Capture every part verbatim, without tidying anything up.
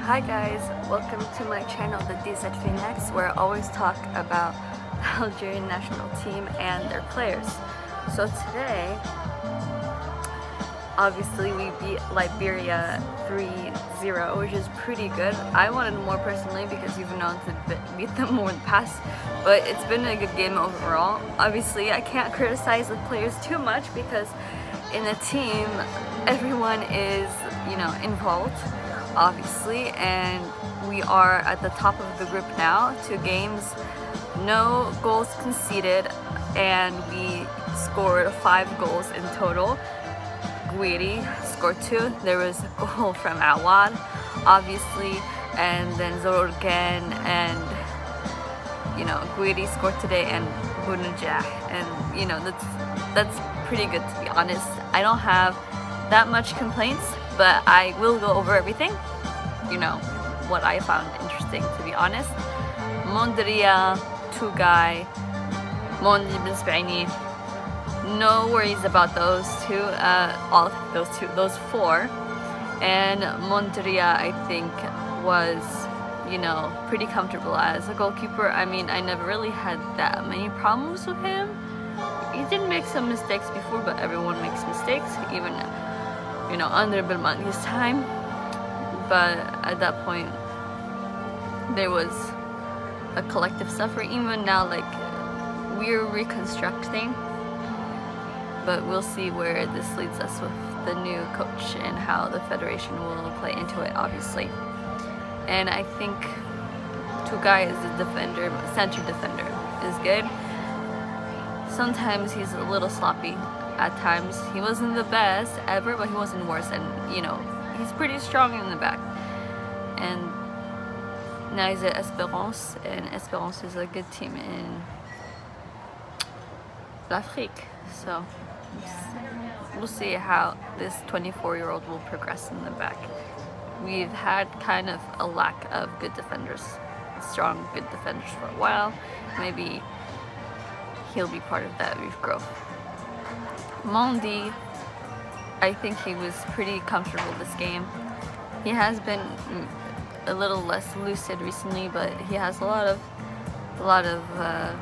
Hi guys, welcome to my channel, the D Z V Next, where I always talk about the Algerian national team and their players. So today, obviously we beat Liberia three zero, which is pretty good. I wanted more personally because you've known to beat them more in the past, but it's been a good game overall. Obviously I can't criticize the players too much because in a team everyone is, you know, involved, obviously, and we are at the top of the group now. Two games, no goals conceded, and we scored five goals in total. Guiri scored two. There was a goal from Awad, obviously, and then Zororgan and, you know, Guiri scored today, and Bunajah, and you know, that's that's pretty good, to be honest. I don't have that much complaints, but I will go over everything, you know, what I found interesting, to be honest. Mondria, Tugay, Mondi Bisbaini, no worries about those two, uh, all those two, those four. And Mondria, I think, was, you know, pretty comfortable as a goalkeeper. I mean, I never really had that many problems with him. He did make some mistakes before, but everyone makes mistakes, even, you know, under Belmondi's time. But at that point, there was a collective suffering. Even now, like, we're reconstructing, but we'll see where this leads us with the new coach and how the federation will play into it, obviously. And I think Tugay is a defender, center defender, is good. Sometimes he's a little sloppy at times. He wasn't the best ever, but he wasn't worse, and you know, he's pretty strong in the back. And now he's at Espérance, and Espérance is a good team in l'Afrique. So we'll see how this twenty-four year old will progress in the back. We've had kind of a lack of good defenders, strong good defenders for a while. Maybe he'll be part of that growth. Mondi, I think he was pretty comfortable this game. He has been a little less lucid recently, but he has a lot of a lot of uh,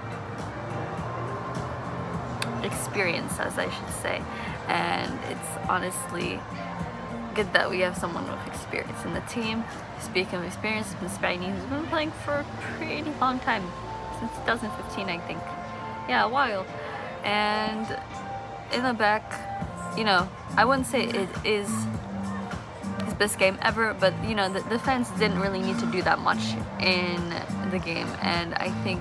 experience, as I should say, and it's honestly good that we have someone with experience in the team. Speaking of experience, Bisbaini has been playing for a pretty long time, since two thousand fifteen, I think. Yeah, a while. And in the back, you know, I wouldn't say it is his best game ever, but you know, the defense didn't really need to do that much in the game, and I think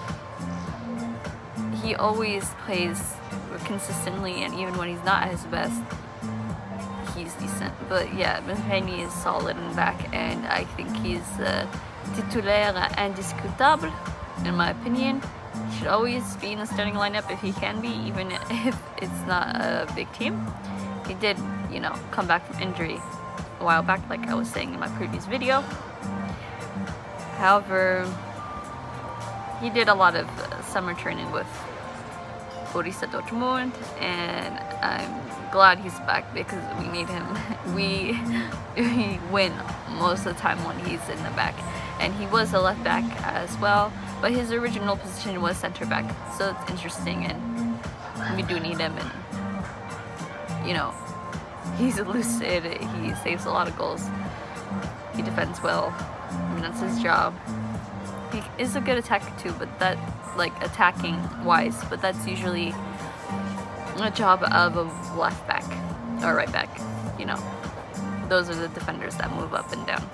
he always plays consistently, and even when he's not at his best, he's decent. But yeah, Bisbaini is solid in the back, and I think he's uh, titulaire indiscutable, in my opinion. He should always be in the starting lineup if he can be, even if it's not a big team. He did, you know, come back from injury a while back, like I was saying in my previous video. However, he did a lot of uh, summer training with Borussia Dortmund, and I'm glad he's back because we need him. we, we win most of the time when he's in the back. And he was a left back as well, but his original position was center back, so it's interesting, and we do need him. And you know, he's lucid, he saves a lot of goals, he defends well. I mean, that's his job. He is a good attacker too, but that, like, attacking wise, but that's usually a job of a left back or right back. You know, those are the defenders that move up and down.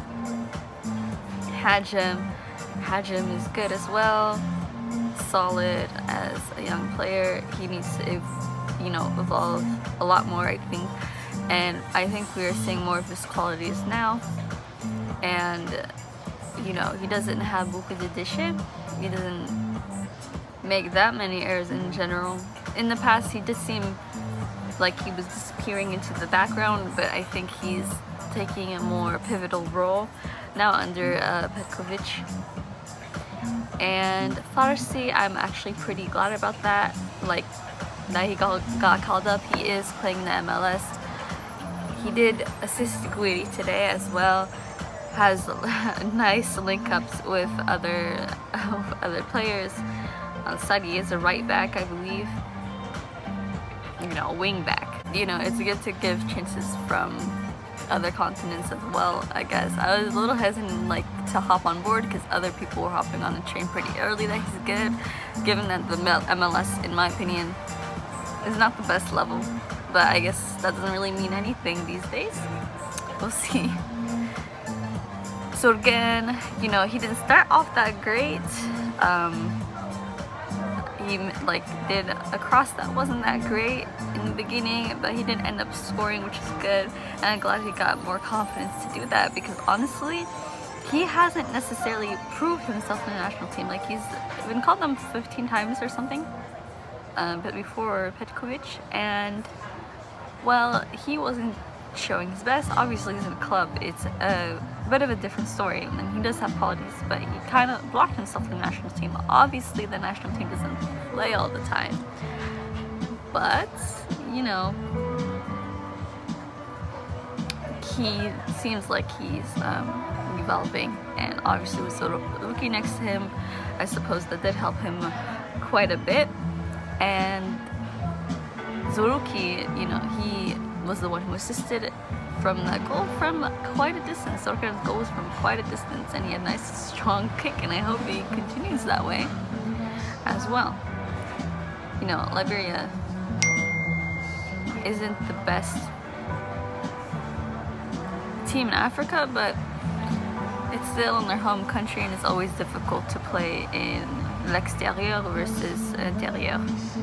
Hajim, Hajim is good as well, solid as a young player. He needs to, you know, evolve a lot more, I think, and I think we are seeing more of his qualities now. And you know, he doesn't have beaucoup de déchets. He doesn't make that many errors in general. In the past, he did seem like he was disappearing into the background, but I think he's taking a more pivotal role now under uh, Petkovic. And Farsi, I'm actually pretty glad about that. Like, that he got, got called up. He is playing the M L S. He did assist Guiri today as well. has nice link-ups with other other players. Uh, Sadi is a right back, I believe. You know, wing back. You know, it's good to give chances from other continents as well, I guess. I was a little hesitant like to hop on board because other people were hopping on the train pretty early that he's good, given that the M L S, in my opinion, is not the best level. But I guess that doesn't really mean anything these days. We'll see. So again, you know, he didn't start off that great. Um, he like did a cross that wasn't that great in the beginning, but he did end up scoring, which is good. And I'm glad he got more confidence to do that, because honestly, he hasn't necessarily proved himself in the national team. Like, he's been called them fifteen times or something, uh, but before Petkovic, and well, he wasn't showing his best. Obviously, he's in a club. It's a bit of a different story, and he does have qualities, but he kind of blocked himself in the national team. Obviously, the national team doesn't play all the time, but you know, he seems like he's um, developing, and obviously with Zoruki next to him, I suppose that did help him quite a bit. And Zoruki, you know, he was the one who assisted from that goal from quite a distance. Sorkin's goal was from quite a distance, and he had a nice strong kick, and I hope he continues that way as well. You know, Liberia isn't the best team in Africa, but it's still in their home country, and it's always difficult to play in l'extérieur versus intérieur.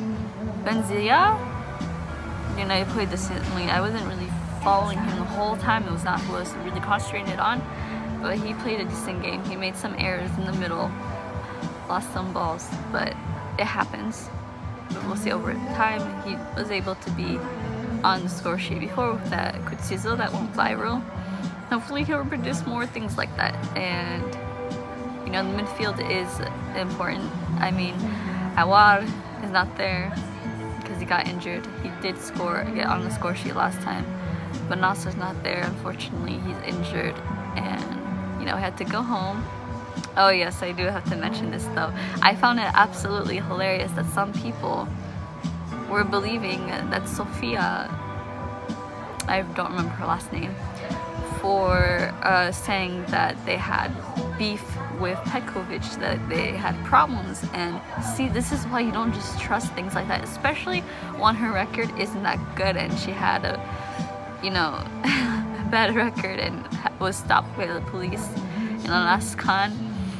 Benzia, you know, he played decently. I wasn't really following him the whole time. It was not who I was really concentrated on, but he played a decent game. He made some errors in the middle, lost some balls, but it happens. But we'll see over time. He was able to be on the score sheet before with that Kutsizo that went viral. Hopefully he'll produce more things like that. And you know, the midfield is important. I mean, Awar is not there because he got injured. He did score, get on the score sheet last time, but Nasser's not there, unfortunately. He's injured, and you know, had to go home. Oh yes, I do have to mention this though. I found it absolutely hilarious that some people were believing that Sophia, I don't remember her last name, for uh, saying that they had beef with Petkovic, that they had problems. And see, this is why you don't just trust things like that, especially when her record isn't that good and she had a, you know, a bad record and was stopped by the police in Alaskan.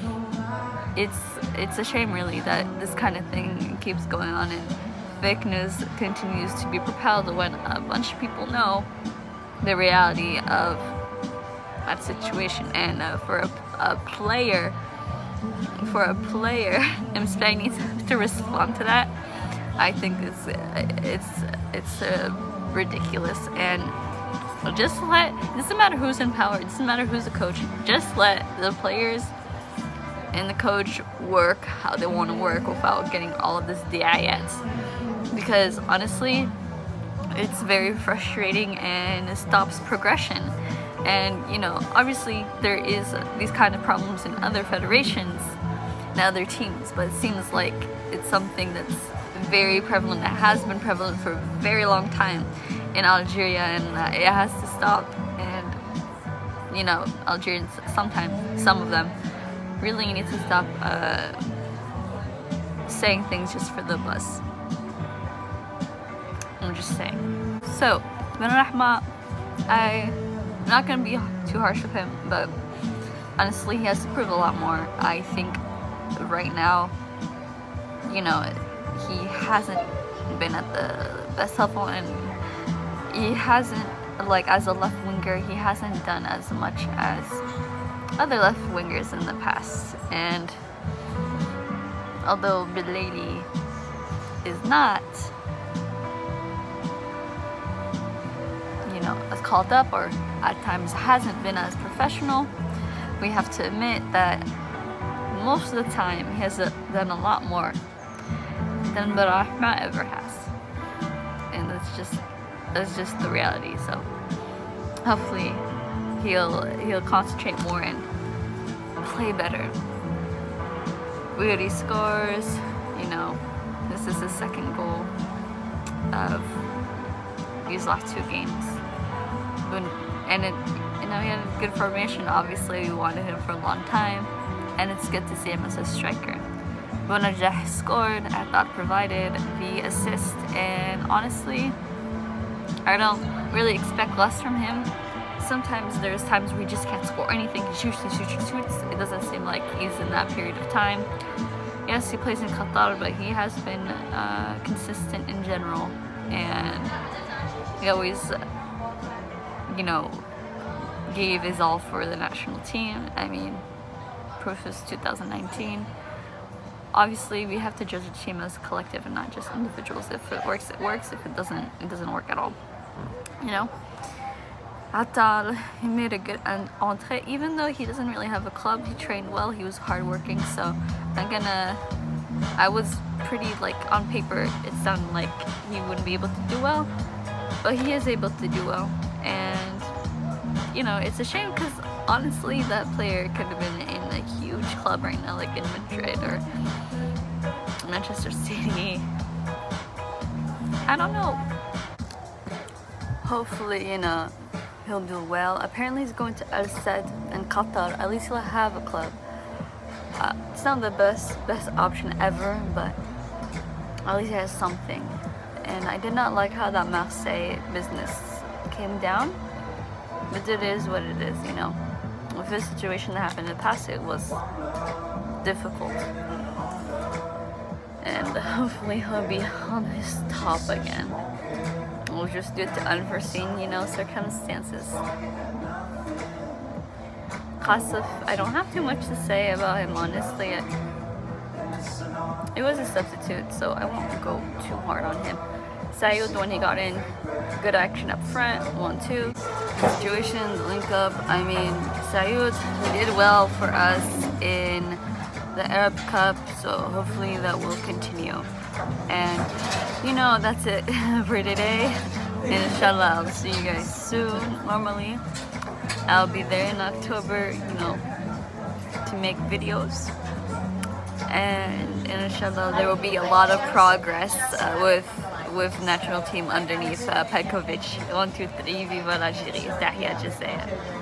It's it's a shame really that this kind of thing keeps going on and fake news continues to be propelled when a bunch of people know the reality of that situation. And uh, for a, a player, for a player, M S P A needs to respond to that. I think it's it's it's uh, ridiculous. And just let, it doesn't matter who's in power, it doesn't matter who's the coach, just let the players and the coach work how they want to work without getting all of this D I S. Because honestly, it's very frustrating and it stops progression. And you know, obviously there is these kind of problems in other federations and other teams, but it seems like it's something that's very prevalent, that has been prevalent for a very long time in Algeria, and uh, it has to stop. And you know, Algerians, sometimes, some of them really need to stop uh, saying things just for the buzz. I'm just saying. So, Benrahma, I'm not gonna be too harsh with him, but honestly, he has to prove a lot more. I think right now, you know, he hasn't been at the best level, and he hasn't, like, as a left winger, he hasn't done as much as other left wingers in the past. And although Bilali is not, you know, as called up, or at times hasn't been as professional, we have to admit that most of the time he has done a lot more than Benrahma ever has, and that's just that's just the reality. So hopefully he'll he'll concentrate more and play better. Bouhouris scores, you know, this is his second goal of these last two games. And it, you know, he had a good formation. Obviously, we wanted him for a long time, and it's good to see him as a striker. Bounedjah scored, Athad provided the assist, and honestly, I don't really expect less from him. Sometimes there's times where he just can't score anything. He shoots, he shoots, he shoots. It doesn't seem like he's in that period of time. Yes, he plays in Qatar, but he has been uh, consistent in general, and he always, you know, gave his all for the national team. I mean, proof is two thousand nineteen. Obviously, we have to judge a team as a collective and not just individuals. If it works, it works. If it doesn't, it doesn't work at all. You know? Atal, he made a good entrée. Even though he doesn't really have a club, he trained well, he was hardworking, so I'm gonna... I was pretty, like, on paper, it sounded like he wouldn't be able to do well, but he is able to do well, and, you know, it's a shame because, honestly, that player could have been in a huge club right now, like in Madrid or Manchester City. I don't know. Hopefully, you know, he'll do well. Apparently he's going to Al Sadd in Qatar. At least he'll have a club. Uh, it's not the best best option ever, but at least he has something. And I did not like how that Marseille business came down, but it is what it is, you know. With this situation that happened in the past, it was difficult. And hopefully he'll be on his top again. We'll just due to unforeseen, you know, circumstances. Qasif, I don't have too much to say about him, honestly. It, it was a substitute, so I won't go too hard on him. Sayoud, when he got in, good action up front, one two. Situation, link up. I mean, Sayoud, he did well for us in the Arab Cup, so hopefully that will continue. And you know, that's it for today. And inshallah, I'll see you guys soon. Normally, I'll be there in October, you know, to make videos. And, and inshallah, there will be a lot of progress uh, with with national team underneath uh, Petkovic. One, two, three, viva l'Algérie, Tahia Jazair.